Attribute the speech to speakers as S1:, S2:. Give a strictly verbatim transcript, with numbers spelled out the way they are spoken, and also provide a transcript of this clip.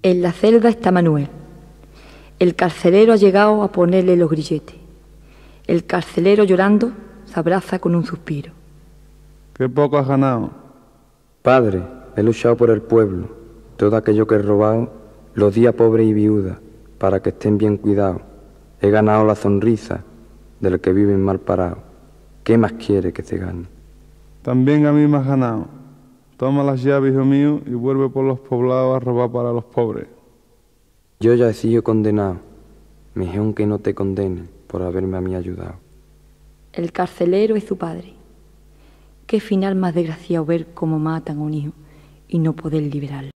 S1: En la celda está Manuel. El carcelero ha llegado a ponerle los grilletes. El carcelero, llorando, se abraza con un suspiro.
S2: Qué poco has ganado.
S3: Padre, he luchado por el pueblo. Todo aquello que he robado, los di a pobre y viuda, para que estén bien cuidados. He ganado la sonrisa del que viven mal parado. ¿Qué más quiere que se gane?
S2: También a mí me has ganado. Toma las llaves, hijo mío, y vuelve por los poblados a robar para los pobres.
S3: Yo ya he sido condenado. Mejor que no te condenen por haberme a mí ayudado.
S1: El carcelero es su padre. Qué final más desgraciado ver cómo matan a un hijo y no poder liberarlo.